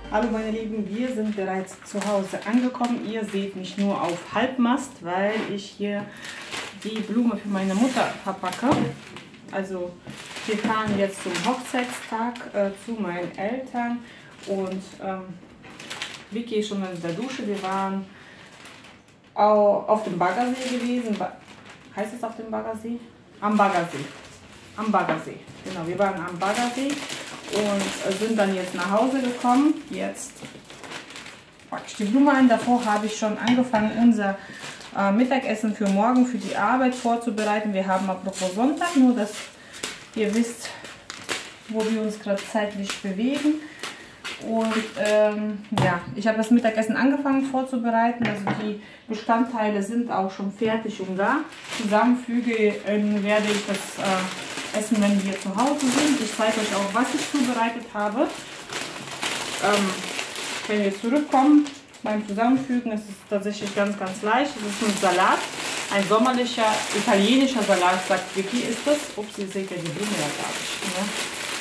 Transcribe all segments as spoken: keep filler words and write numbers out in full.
Hallo meine Lieben, wir sind bereits zu Hause angekommen. Ihr seht mich nur auf Halbmast, weil ich hier die Blume für meine Mutter verpacke. Also wir fahren jetzt zum Hochzeitstag äh, zu meinen Eltern und ähm, Vicky ist schon in der Dusche. Wir waren auf dem Baggersee gewesen. Ba heißt es auf dem Baggersee? Am Baggersee. Am Baggersee. Genau, wir waren am Baggersee und sind dann jetzt nach Hause gekommen. Jetzt packe ich die Blume ein. Davor habe ich schon angefangen, unser äh, Mittagessen für morgen, für die Arbeit vorzubereiten. Wir haben apropos Sonntag, nur dass ihr wisst, wo wir uns gerade zeitlich bewegen. Und ähm, ja, ich habe das Mittagessen angefangen vorzubereiten. Also die Bestandteile sind auch schon fertig und da. Zusammenfüge äh, werde ich das äh, Essen, wenn wir zu Hause sind. Ich zeige euch auch, was ich zubereitet habe. Ähm, wenn wir zurückkommen beim Zusammenfügen, ist es tatsächlich ganz, ganz leicht. Es ist ein Salat, ein sommerlicher italienischer Salat, sagt Vicky, ist das. Ups, ihr seht ja die Blume ja gar nicht. Ne?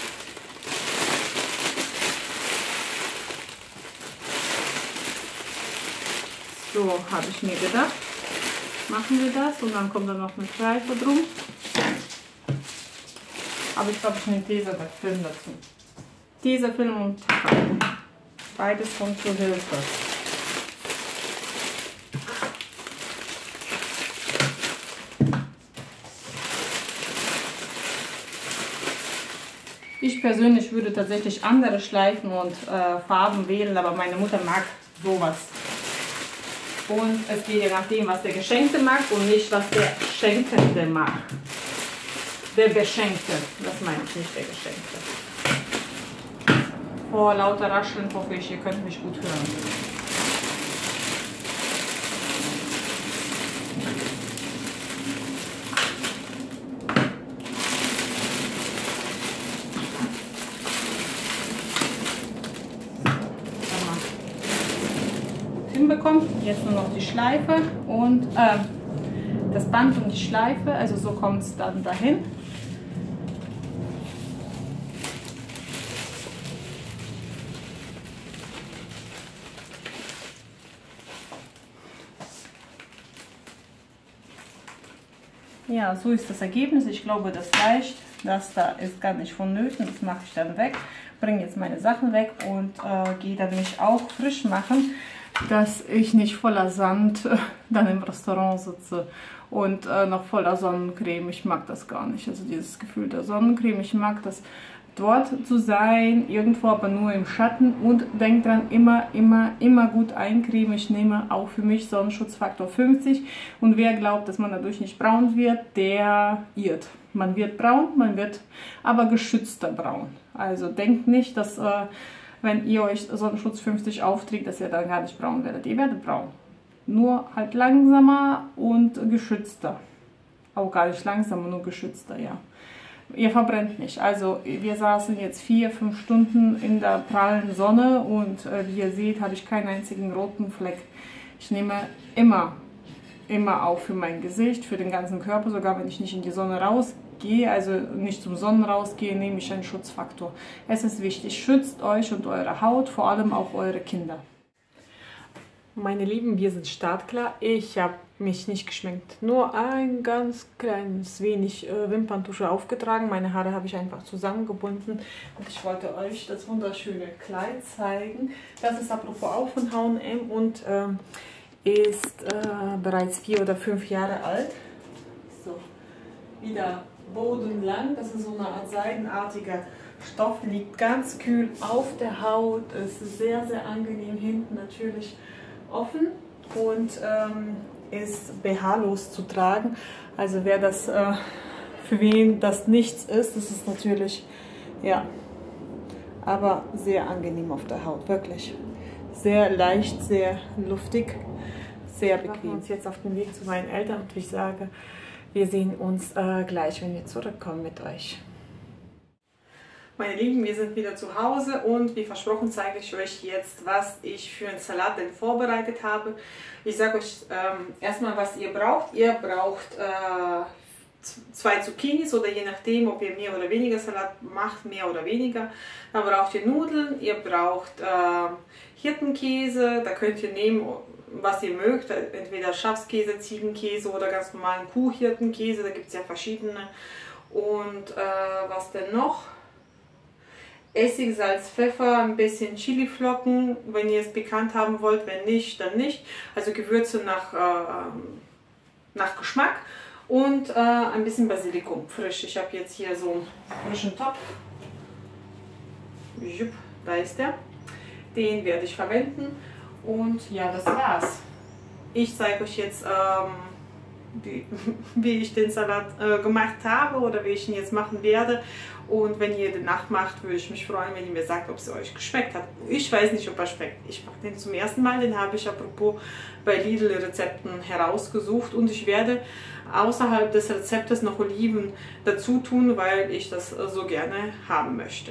So habe ich mir gedacht, machen wir das und dann kommt da noch eine Schleife drum. Aber ich glaube, ich nehme Tesafilm dazu. Tesafilm und beides kommt zur Hilfe. Ich persönlich würde tatsächlich andere Schleifen und äh, Farben wählen, aber meine Mutter mag sowas. Und es geht je nachdem, was der Geschenkte mag und nicht, was der Schenkende mag. Der Beschenkte, das meine ich nicht, der Geschenkte. Vor lauter Rascheln hoffe ich, ihr könnt mich gut hören. Hinbekommen. Jetzt nur noch die Schleife und äh, das Band und die Schleife, also so kommt es dann dahin. Ja, so ist das Ergebnis. Ich glaube, das reicht. Das da ist gar nicht vonnöten. Das mache ich dann weg. Bringe jetzt meine Sachen weg und äh, gehe dann mich auch frisch machen, dass ich nicht voller Sand äh, dann im Restaurant sitze und äh, noch voller Sonnencreme. Ich mag das gar nicht, also dieses Gefühl der Sonnencreme. Ich mag das, dort zu sein, irgendwo aber nur im Schatten. Und denkt dran, immer, immer, immer gut eincremen. Ich nehme auch für mich Sonnenschutzfaktor fünfzig und wer glaubt, dass man dadurch nicht braun wird, der irrt. Man wird braun, man wird aber geschützter braun. Also denkt nicht, dass äh, wenn ihr euch Sonnenschutz fünfzig aufträgt, dass ihr dann gar nicht braun werdet. Ihr werdet braun. Nur halt langsamer und geschützter. Auch gar nicht langsamer, nur geschützter, ja. Ihr verbrennt nicht. Also wir saßen jetzt vier, fünf Stunden in der prallen Sonne und äh, wie ihr seht, habe ich keinen einzigen roten Fleck. Ich nehme immer, immer auch für mein Gesicht, für den ganzen Körper, sogar wenn ich nicht in die Sonne rausgehe, also nicht zum Sonnen rausgehe, nehme ich einen Schutzfaktor. Es ist wichtig, schützt euch und eure Haut, vor allem auch eure Kinder. Meine Lieben, wir sind startklar. Ich habe mich nicht geschminkt, nur ein ganz kleines wenig äh, Wimperntusche aufgetragen. Meine Haare habe ich einfach zusammengebunden und ich wollte euch das wunderschöne Kleid zeigen. Das ist apropos auch von H und M und ähm, ist äh, bereits vier oder fünf Jahre alt. So, wieder bodenlang. Das ist so eine Art seidenartiger Stoff, liegt ganz kühl auf der Haut. Es ist sehr, sehr angenehm, hinten natürlich offen und ähm, ist B H-los zu tragen. Also wer das, äh, für wen das nichts ist, das ist natürlich, ja, aber sehr angenehm auf der Haut, wirklich. Sehr leicht, sehr luftig, sehr bequem. Wir machen uns jetzt auf den Weg zu meinen Eltern und ich sage, wir sehen uns äh, gleich, wenn wir zurückkommen mit euch. Meine Lieben, wir sind wieder zu Hause und wie versprochen zeige ich euch jetzt, was ich für einen Salat denn vorbereitet habe. Ich sage euch ähm, erstmal, was ihr braucht. Ihr braucht äh, zwei Zucchinis oder je nachdem, ob ihr mehr oder weniger Salat macht, mehr oder weniger. Dann braucht ihr Nudeln, ihr braucht äh, Hirtenkäse, da könnt ihr nehmen, was ihr mögt, entweder Schafskäse, Ziegenkäse oder ganz normalen Kuhhirtenkäse, da gibt es ja verschiedene. Und äh, was denn noch? Essig, Salz, Pfeffer, ein bisschen Chiliflocken, wenn ihr es bekannt haben wollt, wenn nicht, dann nicht. Also Gewürze nach, äh, nach Geschmack und äh, ein bisschen Basilikum, frisch. Ich habe jetzt hier so einen frischen Topf. Jupp, da ist der. Den werde ich verwenden und ja, das war's. Ich zeige euch jetzt, ähm, wie, wie ich den Salat äh, gemacht habe oder wie ich ihn jetzt machen werde. Und wenn ihr den nachmacht, würde ich mich freuen, wenn ihr mir sagt, ob es euch geschmeckt hat. Ich weiß nicht, ob er schmeckt. Ich mache den zum ersten Mal. Den habe ich apropos bei Lidl Rezepten herausgesucht. Und ich werde außerhalb des Rezeptes noch Oliven dazu tun, weil ich das so gerne haben möchte.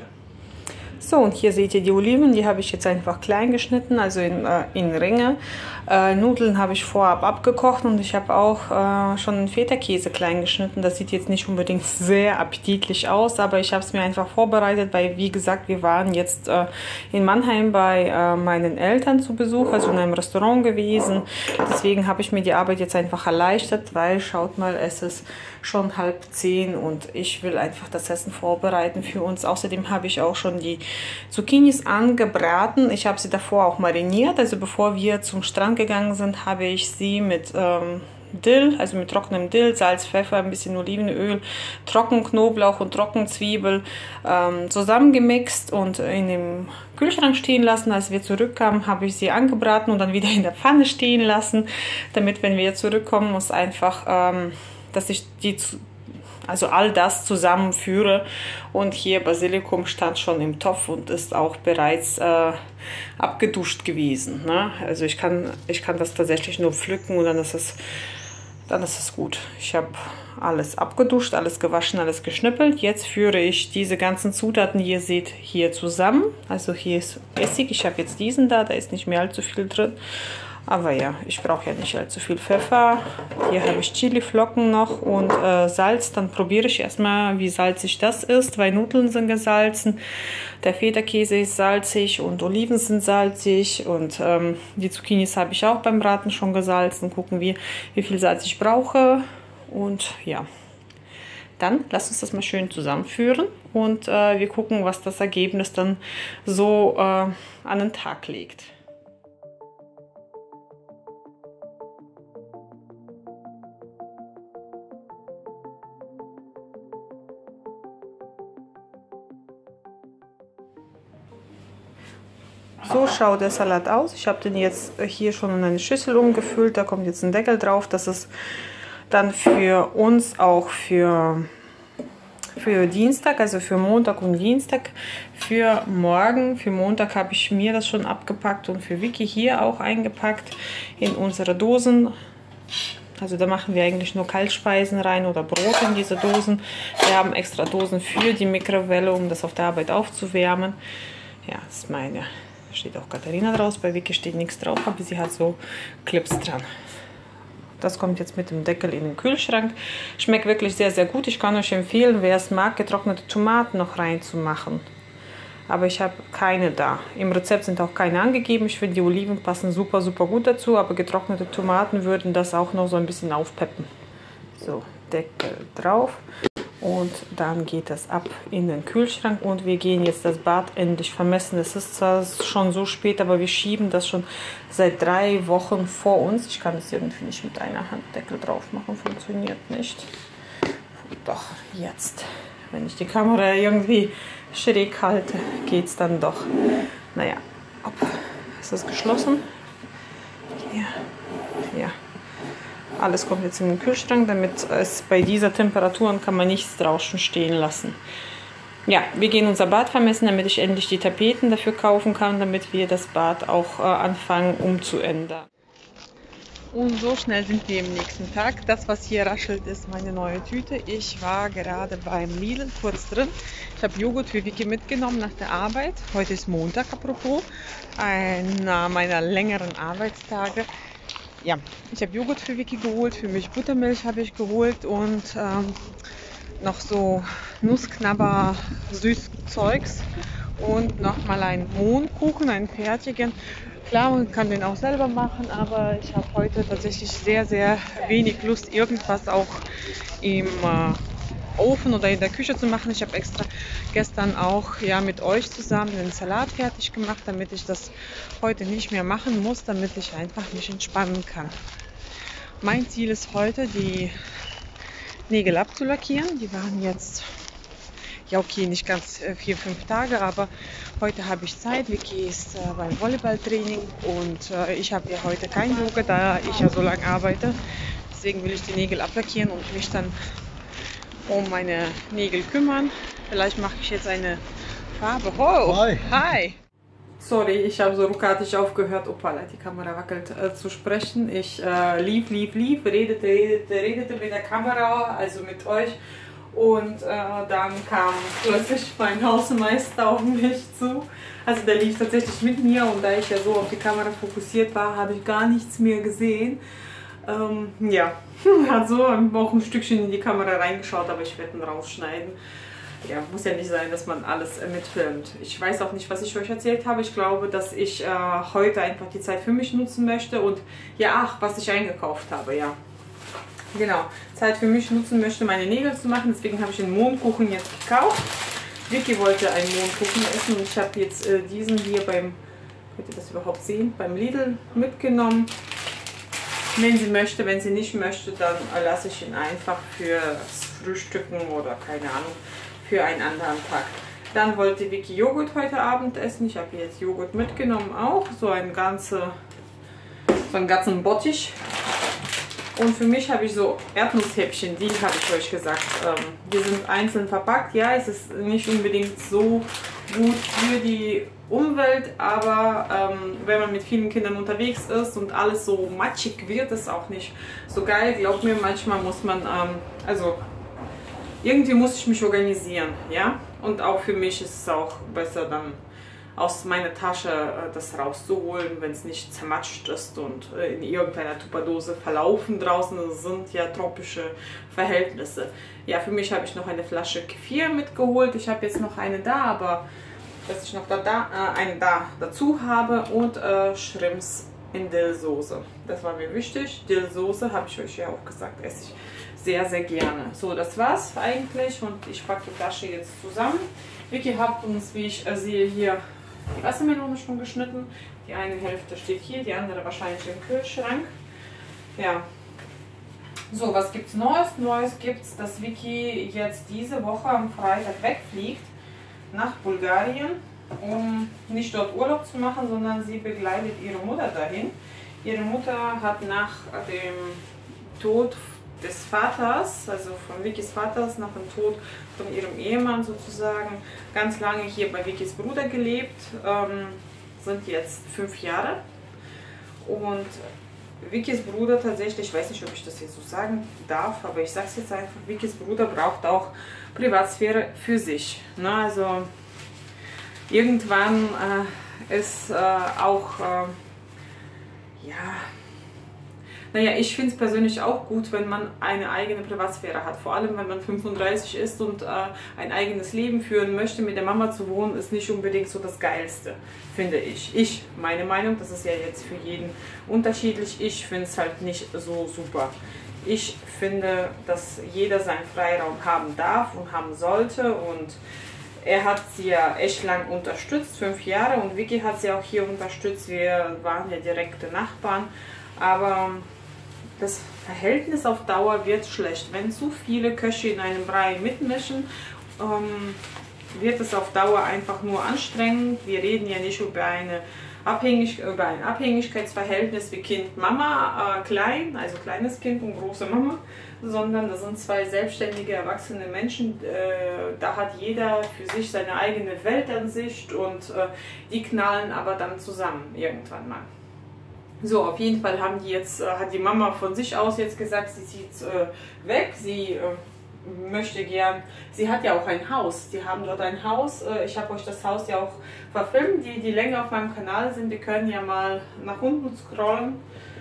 So, und hier seht ihr die Oliven, die habe ich jetzt einfach klein geschnitten, also in, äh, in Ringe. Äh, Nudeln habe ich vorab abgekocht und ich habe auch äh, schon Feta-Käse klein geschnitten. Das sieht jetzt nicht unbedingt sehr appetitlich aus, aber ich habe es mir einfach vorbereitet, weil, wie gesagt, wir waren jetzt äh, in Mannheim bei äh, meinen Eltern zu Besuch, also in einem Restaurant gewesen. Deswegen habe ich mir die Arbeit jetzt einfach erleichtert, weil, schaut mal, es ist schon halb zehn und ich will einfach das Essen vorbereiten für uns. Außerdem habe ich auch schon die Zucchinis angebraten. Ich habe sie davor auch mariniert. Also bevor wir zum Strand gegangen sind, habe ich sie mit ähm, Dill, also mit trockenem Dill, Salz, Pfeffer, ein bisschen Olivenöl, Trockenknoblauch und Trockenzwiebel ähm, zusammengemixt und in dem Kühlschrank stehen lassen. Als wir zurückkamen, habe ich sie angebraten und dann wieder in der Pfanne stehen lassen, damit, wenn wir zurückkommen, muss einfach, ähm, dass ich die also all das zusammenführe. Und hier Basilikum stand schon im Topf und ist auch bereits äh, abgeduscht gewesen. Ne? Also ich kann, ich kann das tatsächlich nur pflücken und dann ist es, dann ist es gut. Ich habe alles abgeduscht, alles gewaschen, alles geschnippelt. Jetzt führe ich diese ganzen Zutaten, die ihr seht, hier zusammen. Also hier ist Essig. Ich habe jetzt diesen da, da ist nicht mehr allzu viel drin. Aber ja, ich brauche ja nicht allzu viel Pfeffer. Hier habe ich Chiliflocken noch und äh, Salz. Dann probiere ich erstmal, wie salzig das ist, weil Nudeln sind gesalzen. Der Feta-Käse ist salzig und Oliven sind salzig. Und ähm, die Zucchinis habe ich auch beim Braten schon gesalzen. Gucken wir, wie viel Salz ich brauche. Und ja, dann lasst uns das mal schön zusammenführen. Und äh, wir gucken, was das Ergebnis dann so äh, an den Tag legt. So schaut der Salat aus. Ich habe den jetzt hier schon in eine Schüssel umgefüllt. Da kommt jetzt ein Deckel drauf. Das ist dann für uns auch für, für Dienstag, also für Montag und Dienstag. Für morgen, für Montag habe ich mir das schon abgepackt und für Vicky hier auch eingepackt in unsere Dosen. Also da machen wir eigentlich nur Kaltspeisen rein oder Brot in diese Dosen. Wir haben extra Dosen für die Mikrowelle, um das auf der Arbeit aufzuwärmen. Ja, das ist meine. Steht auch Katharina draus, bei Vicky steht nichts drauf, aber sie hat so Clips dran. Das kommt jetzt mit dem Deckel in den Kühlschrank. Schmeckt wirklich sehr, sehr gut. Ich kann euch empfehlen, wer es mag, getrocknete Tomaten noch reinzumachen. Aber ich habe keine da. Im Rezept sind auch keine angegeben. Ich finde, die Oliven passen super, super gut dazu, aber getrocknete Tomaten würden das auch noch so ein bisschen aufpeppen. So, Deckel drauf. Und dann geht das ab in den Kühlschrank und wir gehen jetzt das Bad endlich vermessen. Es ist zwar schon so spät, aber wir schieben das schon seit drei Wochen vor uns. Ich kann das irgendwie nicht mit einer Hand Deckel drauf machen, funktioniert nicht. Doch, jetzt. Wenn ich die Kamera irgendwie schräg halte, geht es dann doch. Naja, ob. Ist das geschlossen? Ja. Ja. Alles kommt jetzt in den Kühlschrank, damit es bei dieser Temperatur kann man nichts draußen stehen lassen. Ja, wir gehen unser Bad vermessen, damit ich endlich die Tapeten dafür kaufen kann, damit wir das Bad auch äh, anfangen umzuändern. Und so schnell sind wir am nächsten Tag. Das, was hier raschelt, ist meine neue Tüte. Ich war gerade beim Lidl kurz drin. Ich habe Joghurt für Vicky mitgenommen nach der Arbeit. Heute ist Montag, apropos, einer meiner längeren Arbeitstage. ja, ich habe Joghurt für Vicky geholt, für mich Buttermilch habe ich geholt und ähm, noch so Nussknabber, Süßzeugs und nochmal einen Mohnkuchen, einen fertigen. Klar, man kann den auch selber machen, aber ich habe heute tatsächlich sehr, sehr wenig Lust, irgendwas auch im äh, Ofen oder in der Küche zu machen. Ich habe extra gestern auch ja, mit euch zusammen den Salat fertig gemacht, damit ich das heute nicht mehr machen muss, damit ich einfach mich entspannen kann. Mein Ziel ist heute, die Nägel abzulackieren. Die waren jetzt, ja okay, nicht ganz äh, vier, fünf Tage, aber heute habe ich Zeit. Vicky ist äh, beim Volleyballtraining und äh, ich habe ja heute kein Yoga, da ich ja so lange arbeite. Deswegen will ich die Nägel ablackieren und mich dann um meine Nägel kümmern. Vielleicht mache ich jetzt eine Farbe. Oh, hi! Hi! Sorry, ich habe so ruckartig aufgehört, opala, die Kamera wackelt, äh, zu sprechen. Ich äh, lief, lief, lief, redete, redete, redete mit der Kamera, also mit euch. Und äh, dann kam plötzlich mein Hausmeister auf mich zu. Also der lief tatsächlich mit mir und da ich ja so auf die Kamera fokussiert war, habe ich gar nichts mehr gesehen. Ähm, ja, hat so auch ein Stückchen in die Kamera reingeschaut, aber ich werde ihn rausschneiden. Ja, muss ja nicht sein, dass man alles äh, mitfilmt. Ich weiß auch nicht, was ich euch erzählt habe. Ich glaube, dass ich äh, heute einfach die Zeit für mich nutzen möchte und ja, ach, was ich eingekauft habe, ja. Genau, Zeit für mich nutzen möchte, meine Nägel zu machen. Deswegen habe ich den Mohnkuchen jetzt gekauft. Vicky wollte einen Mohnkuchen essen und ich habe jetzt äh, diesen hier beim, könnt ihr das überhaupt sehen, beim Lidl mitgenommen. Wenn sie möchte, wenn sie nicht möchte, dann lasse ich ihn einfach fürs Frühstücken oder keine Ahnung, für einen anderen Tag. Dann wollte Vicky Joghurt heute Abend essen. Ich habe jetzt Joghurt mitgenommen auch, so ein ganze, so einen ganzen Bottich. Und für mich habe ich so Erdnusshäppchen, die habe ich euch gesagt. Ähm, die sind einzeln verpackt. Ja, es ist nicht unbedingt so gut für die Umwelt, aber ähm, wenn man mit vielen Kindern unterwegs ist und alles so matschig wird, ist auch nicht so geil. Glaubt mir, manchmal muss man, ähm, also irgendwie muss ich mich organisieren, ja. Und auch für mich ist es auch besser, dann aus meiner Tasche äh, das rauszuholen, wenn es nicht zermatscht ist und äh, in irgendeiner Tupperdose verlaufen. Draußen sind ja tropische Verhältnisse. Ja, für mich habe ich noch eine Flasche Kefir mitgeholt. Ich habe jetzt noch eine da, aber dass ich noch da, da, äh, eine da dazu habe und äh, Shrimps in Dillsoße. Das war mir wichtig. Dillsoße, habe ich euch ja auch gesagt, esse ich sehr, sehr gerne. So, das war's eigentlich und ich packe die Flasche jetzt zusammen. Vicky hat uns, wie ich äh, sehe, hier die Wassermelone schon geschnitten. Die eine Hälfte steht hier, die andere wahrscheinlich im Kühlschrank. Ja. So, was gibt's Neues? Neues gibt's, dass Vicky jetzt diese Woche am Freitag wegfliegt nach Bulgarien, um nicht dort Urlaub zu machen, sondern sie begleitet ihre Mutter dahin. Ihre Mutter hat nach dem Tod des Vaters, also von Vickys Vaters, nach dem Tod von ihrem Ehemann sozusagen, ganz lange hier bei Vickys Bruder gelebt, ähm, sind jetzt fünf Jahre. Und Vickys Bruder tatsächlich, ich weiß nicht, ob ich das jetzt so sagen darf, aber ich sage es jetzt einfach, Vickys Bruder braucht auch Privatsphäre für sich. Ne? Also irgendwann äh, ist äh, auch, äh, ja, naja, ich finde es persönlich auch gut, wenn man eine eigene Privatsphäre hat. Vor allem, wenn man fünfunddreißig ist und äh, ein eigenes Leben führen möchte. Mit der Mama zu wohnen, ist nicht unbedingt so das Geilste, finde ich. Ich, meine Meinung, das ist ja jetzt für jeden unterschiedlich. Ich finde es halt nicht so super. Ich finde, dass jeder seinen Freiraum haben darf und haben sollte. Und er hat sie ja echt lang unterstützt, fünf Jahre. Und Vicky hat sie auch hier unterstützt. Wir waren ja direkte Nachbarn. Aber das Verhältnis auf Dauer wird schlecht. Wenn zu viele Köche in einem Brei mitmischen, ähm, wird es auf Dauer einfach nur anstrengend. Wir reden ja nicht über, eine Abhängig über ein Abhängigkeitsverhältnis wie Kind-Mama, äh, klein, also kleines Kind und große Mama, sondern das sind zwei selbstständige, erwachsene Menschen. Äh, da hat jeder für sich seine eigene Weltansicht und äh, die knallen aber dann zusammen irgendwann mal. So, auf jeden Fall haben die jetzt, äh, hat die Mama von sich aus jetzt gesagt, sie zieht äh, weg, sie äh, möchte gern, sie hat ja auch ein Haus, die haben dort ein Haus, äh, ich habe euch das Haus ja auch verfilmt, die, die länger auf meinem Kanal sind, die können ja mal nach unten scrollen.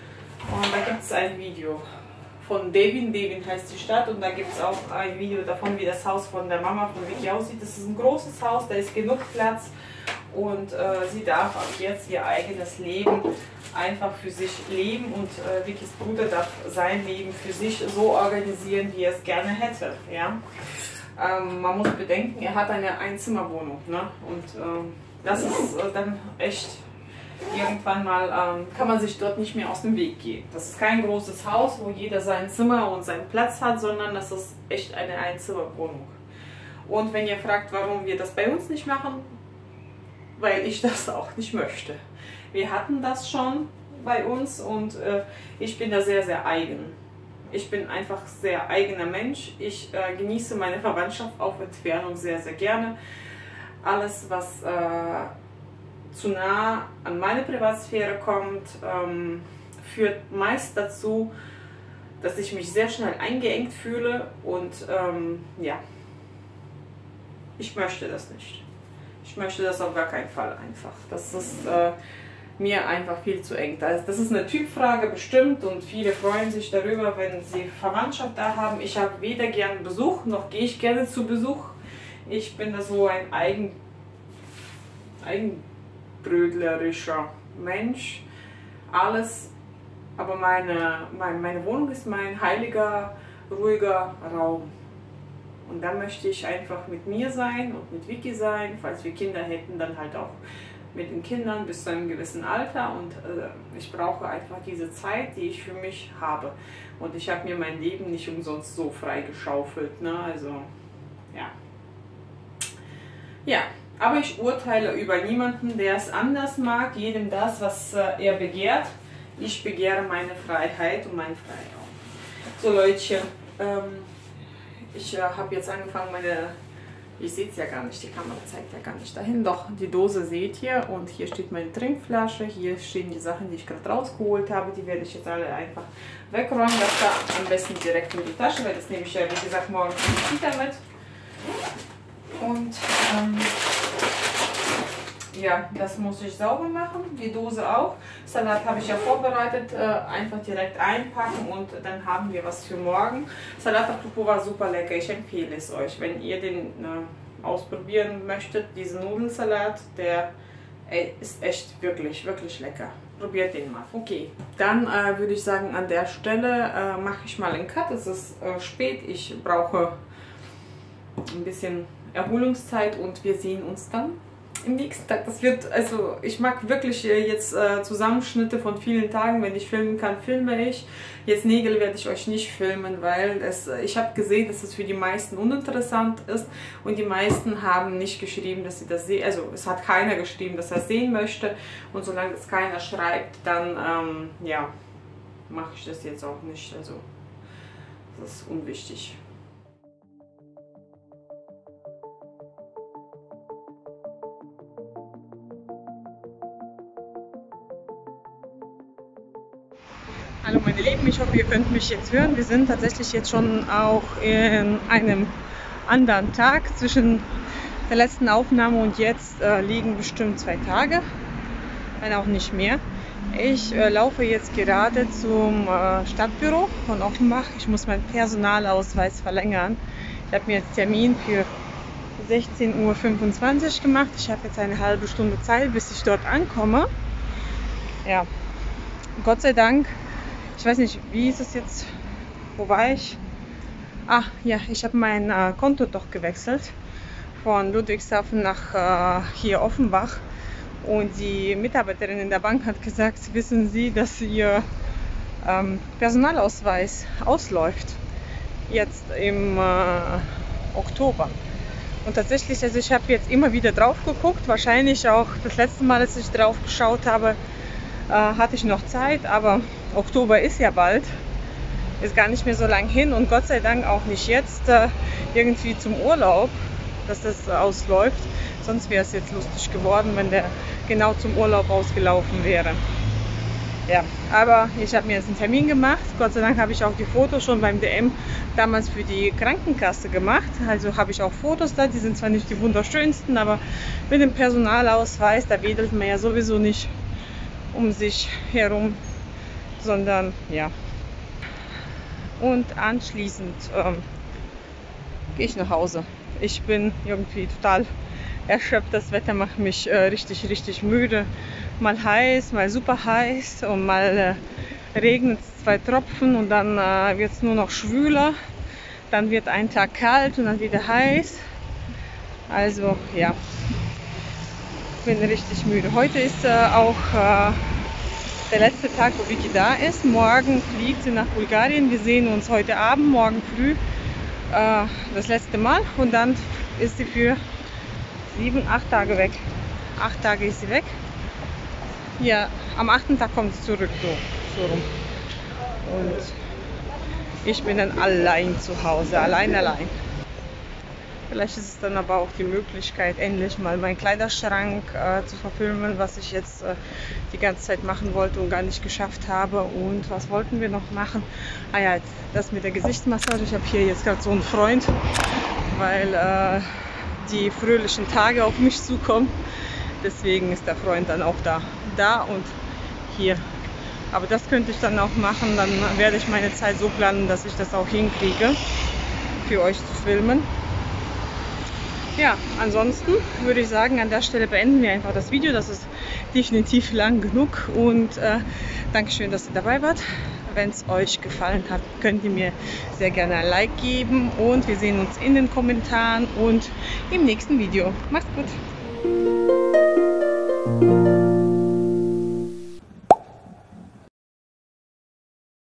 Und da gibt es ein Video von Devin, Devin heißt die Stadt, und da gibt es auch ein Video davon, wie das Haus von der Mama von Vicky aussieht. Das ist ein großes Haus, da ist genug Platz und äh, sie darf ab jetzt ihr eigenes Leben einfach für sich leben und äh, Vickys Bruder darf sein Leben für sich so organisieren, wie er es gerne hätte. Ja? Ähm, man muss bedenken, er hat eine Einzimmerwohnung, ne? Und ähm, das ist äh, dann echt... Irgendwann mal ähm, kann man sich dort nicht mehr aus dem Weg gehen. Das ist kein großes Haus, wo jeder sein Zimmer und seinen Platz hat, sondern das ist echt eine Einzimmerwohnung. Und wenn ihr fragt, warum wir das bei uns nicht machen, weil ich das auch nicht möchte. Wir hatten das schon bei uns und äh, ich bin da sehr, sehr eigen. Ich bin einfach sehr eigener Mensch. Ich äh, genieße meine Verwandtschaft auf Entfernung sehr, sehr gerne. Alles, was... Äh, zu nah an meine Privatsphäre kommt, ähm, führt meist dazu, dass ich mich sehr schnell eingeengt fühle und ähm, ja, ich möchte das nicht. Ich möchte das auf gar keinen Fall einfach. Das ist äh, mir einfach viel zu eng. Das, das ist eine Typfrage bestimmt und viele freuen sich darüber, wenn sie Verwandtschaft da haben. Ich habe weder gern Besuch, noch gehe ich gerne zu Besuch. Ich bin da so ein eigen, eigen brödlerischer Mensch, alles, aber meine, meine, meine Wohnung ist mein heiliger, ruhiger Raum. Und da möchte ich einfach mit mir sein und mit Vicky sein, falls wir Kinder hätten, dann halt auch mit den Kindern bis zu einem gewissen Alter. Und äh, ich brauche einfach diese Zeit, die ich für mich habe. Und ich habe mir mein Leben nicht umsonst so freigeschaufelt, ne? Also, ja. Ja. Aber ich urteile über niemanden, der es anders mag, jedem das, was äh, er begehrt. Ich begehre meine Freiheit und meinen Freiraum. So Leute, ähm, ich äh, habe jetzt angefangen, meine, ich sehe es ja gar nicht, die Kamera zeigt ja gar nicht dahin, doch die Dose seht ihr und hier steht meine Trinkflasche, hier stehen die Sachen, die ich gerade rausgeholt habe, die werde ich jetzt alle einfach wegräumen. Das da am besten direkt in die Tasche, weil das nehme ich ja, wie gesagt, morgen zum Kita mit. Und ähm, ja, das muss ich sauber machen, die Dose auch. Salat habe ich ja vorbereitet, äh, einfach direkt einpacken und dann haben wir was für morgen. Salat apropos war super lecker, ich empfehle es euch, wenn ihr den äh, ausprobieren möchtet, diesen Nudelsalat, der äh, ist echt wirklich, wirklich lecker. Probiert den mal. Okay, dann äh, würde ich sagen, an der Stelle äh, mache ich mal einen Cut. Es ist äh, spät, ich brauche ein bisschen Erholungszeit und wir sehen uns dann im nächsten Tag. Das wird, also ich mag wirklich jetzt äh, Zusammenschnitte von vielen Tagen. Wenn ich filmen kann, filme ich. Jetzt Nägel werde ich euch nicht filmen, weil es, ich habe gesehen, dass es für die meisten uninteressant ist und die meisten haben nicht geschrieben, dass sie das sehen. Also es hat keiner geschrieben, dass er es sehen möchte und solange es keiner schreibt, dann ähm, ja, mache ich das jetzt auch nicht. Also das ist unwichtig. Hallo meine Lieben, ich hoffe, ihr könnt mich jetzt hören. Wir sind tatsächlich jetzt schon auch in einem anderen Tag. Zwischen der letzten Aufnahme und jetzt äh, liegen bestimmt zwei Tage, wenn auch nicht mehr. Ich äh, laufe jetzt gerade zum äh, Stadtbüro von Offenbach. Ich muss meinen Personalausweis verlängern. Ich habe mir jetzt Termin für sechzehn Uhr fünfundzwanzig gemacht. Ich habe jetzt eine halbe Stunde Zeit, bis ich dort ankomme. Ja, Gott sei Dank. Ich weiß nicht, wie ist es jetzt, wo war ich? Ah, ja, ich habe mein äh, Konto doch gewechselt von Ludwigshafen nach äh, hier Offenbach und die Mitarbeiterin in der Bank hat gesagt, wissen Sie, dass Ihr ähm, Personalausweis ausläuft, jetzt im äh, Oktober. Und tatsächlich, also ich habe jetzt immer wieder drauf geguckt, wahrscheinlich auch das letzte Mal, als ich drauf geschaut habe, äh, hatte ich noch Zeit, aber Oktober ist ja bald, ist gar nicht mehr so lang hin und Gott sei Dank auch nicht jetzt äh, irgendwie zum Urlaub, dass das äh, ausläuft. Sonst wäre es jetzt lustig geworden, wenn der genau zum Urlaub ausgelaufen wäre. Ja, aber ich habe mir jetzt einen Termin gemacht. Gott sei Dank habe ich auch die Fotos schon beim D M damals für die Krankenkasse gemacht. Also habe ich auch Fotos da, die sind zwar nicht die wunderschönsten, aber mit dem Personalausweis, da wedelt man ja sowieso nicht um sich herum. sondern ja. Und anschließend ähm, gehe ich nach Hause. Ich bin irgendwie total erschöpft. Das Wetter macht mich äh, richtig, richtig müde. Mal heiß, mal super heiß und mal äh, regnet es zwei Tropfen und dann äh, wird es nur noch schwüler. Dann wird ein Tag kalt und dann wieder heiß. Also ja, bin richtig müde. Heute ist äh, auch äh, der letzte Tag, wo Vicky da ist. Morgen fliegt sie nach Bulgarien. Wir sehen uns heute Abend, morgen früh äh, das letzte Mal. Und dann ist sie für sieben, acht Tage weg. Acht Tage ist sie weg. Ja, am achten Tag kommt sie zurück, so, so rum. Und ich bin dann allein zu Hause, allein, allein. Vielleicht ist es dann aber auch die Möglichkeit, endlich mal meinen Kleiderschrank äh, zu verfilmen, was ich jetzt äh, die ganze Zeit machen wollte und gar nicht geschafft habe. Und was wollten wir noch machen? Ah ja, das mit der Gesichtsmassage. Ich habe hier jetzt gerade so einen Freund, weil äh, die fröhlichen Tage auf mich zukommen. Deswegen ist der Freund dann auch da, da und hier. Aber das könnte ich dann auch machen. Dann werde ich meine Zeit so planen, dass ich das auch hinkriege, für euch zu filmen. Ja, ansonsten würde ich sagen, an der Stelle beenden wir einfach das Video. Das ist definitiv lang genug und äh, Dankeschön, dass ihr dabei wart. Wenn es euch gefallen hat, könnt ihr mir sehr gerne ein Like geben und wir sehen uns in den Kommentaren und im nächsten Video. Macht's gut!